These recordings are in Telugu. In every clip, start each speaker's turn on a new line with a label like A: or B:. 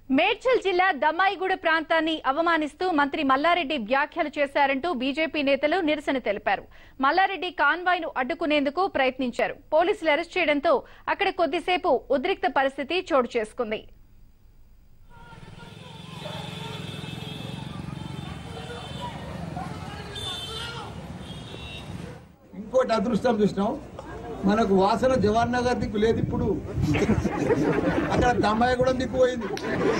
A: మేడ్చల్ జిల్లా దమ్మాయిగూడ ప్రాంతాన్ని అవమానిస్తూ మంత్రి మల్లారెడ్డి వ్యాఖ్యలు చేశారంటూ బీజేపీ నేతలు నిరసన తెలిపారు. మల్లారెడ్డి కాన్వాయ్ ను అడ్డుకునేందుకు ప్రయత్నించారు. పోలీసులు అరెస్ట్ చేయడంతో అక్కడ కొద్దిసేపు ఉద్రిక్త పరిస్థితి చోటు చేసుకుంది.
B: ఇంకోటి అదృష్టం చూసినాం, మనకు వాసన జవహర్ నగర్ దిక్కు లేదు, ఇప్పుడు అక్కడ దమ్మాయిగూడెం దిక్కు పోయింది.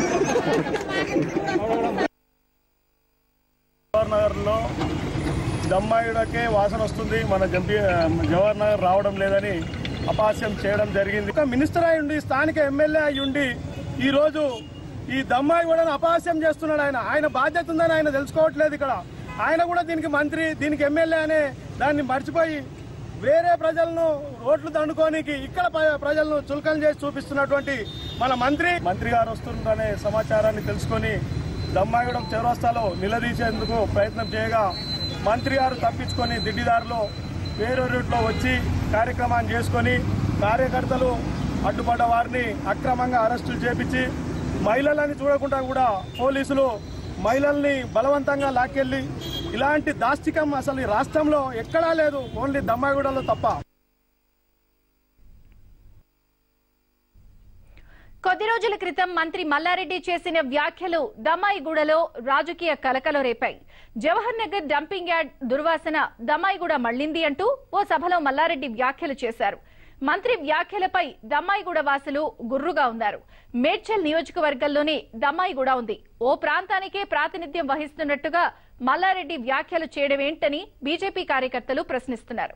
C: జవహర్ నగర్ లో దమ్మాయిగూడకే వాసన వస్తుంది, మన జవహర్ నగర్ రావడం లేదని అపహాస్యం చేయడం జరిగింది. ఒక మినిస్టర్ అయి ఉండి, స్థానిక ఎమ్మెల్యే అయి ఉండి ఈ రోజు ఈ దమ్మాయిగూడను అపహాస్యం చేస్తున్నాడు. ఆయన బాధ్యత ఉందని ఆయన తెలుసుకోవట్లేదు. ఇక్కడ ఆయన కూడా దీనికి మంత్రి, దీనికి ఎమ్మెల్యే అనే దాన్ని మర్చిపోయి వేరే ప్రజలను రోడ్లు దండుకోనికి ఇక్కడ ప్రజలను చులకన చేసి చూపిస్తున్నటువంటి మన మంత్రి గారు వస్తుందనే సమాచారాన్ని తెలుసుకొని దమ్మాయిగూడెం చౌరస్తాలో నిలదీసేందుకు ప్రయత్నం చేయగా మంత్రి గారు తప్పించుకొని దిడ్డిదారిలో వేరే రూట్లో వచ్చి కార్యక్రమాన్ని చేసుకొని కార్యకర్తలు అడ్డుపడ్డ వారిని అక్రమంగా అరెస్టులు చేపించి మహిళలని చూడకుండా కూడా పోలీసులు మహిళల్ని బలవంతంగా లాక్కెళ్లి, ఇలాంటి దాష్టికం అసలు ఈ రాష్ట్రంలో ఎక్కడా లేదు, ఓన్లీ దమ్మాయిగూడలో తప్ప.
A: కొద్ది రోజుల క్రితం మంత్రి మల్లారెడ్డి చేసిన వ్యాఖ్యలు దమ్మాయిగూడలో రాజకీయ కలకలం రేపాయి. జవహర్ నగర్ డంపింగ్ యార్డ్ దుర్వాసన దమ్మాయిగూడ మళ్లింది అంటూ ఓ సభలో మల్లారెడ్డి వ్యాఖ్యలు చేశారు. మంత్రి వ్యాఖ్యలపై దమ్మాయిగూడ వాసులు గుర్రుగా ఉన్నారు. మేడ్చల్ నియోజకవర్గంలోనే దమ్మాయిగూడ ఉంది. ఓ ప్రాంతానికే ప్రాతినిధ్యం వహిస్తున్నట్టుగా మల్లారెడ్డి వ్యాఖ్యలు చేయడమేంటని బీజేపీ కార్యకర్తలు ప్రశ్నిస్తున్నారు.